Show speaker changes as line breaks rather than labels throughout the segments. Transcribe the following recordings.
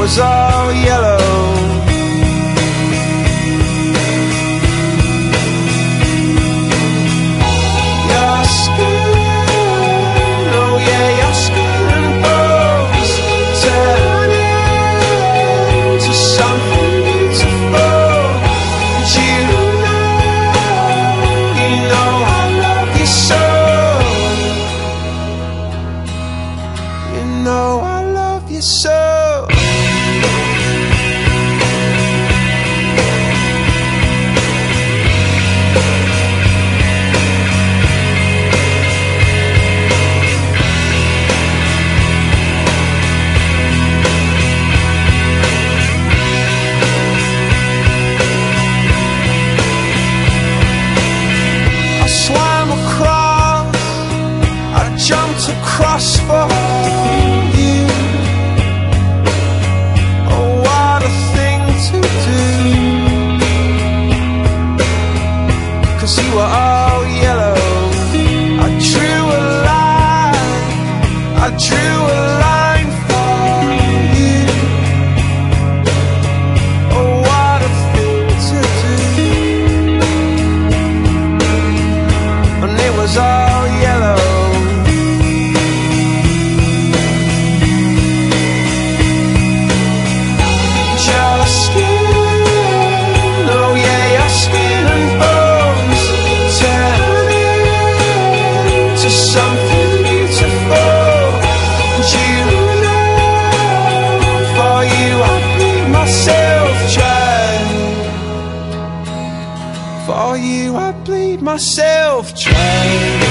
was all yellow. Your skin, oh yeah, your skin and bones turn into something beautiful. And you know I love you so. You know I love you so. Jumped across for you. Oh, what a thing to do. 'Cause you were all yellow. I drew a line, I drew a line for you. Oh, what a thing to do. And it was all yellow. Something beautiful. And you know, for you I bleed myself dry. For you I bleed myself dry.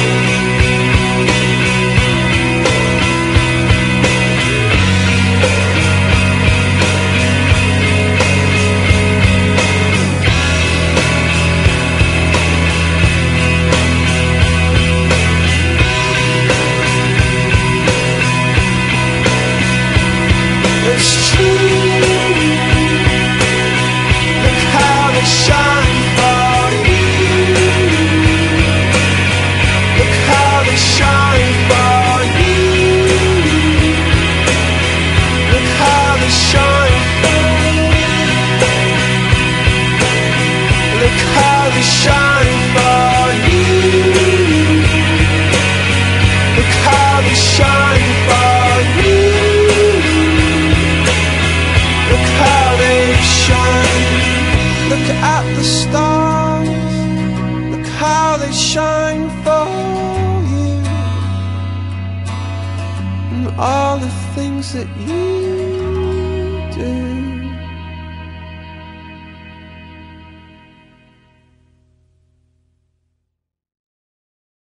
Look at the stars, look how they shine for you, and all the things that you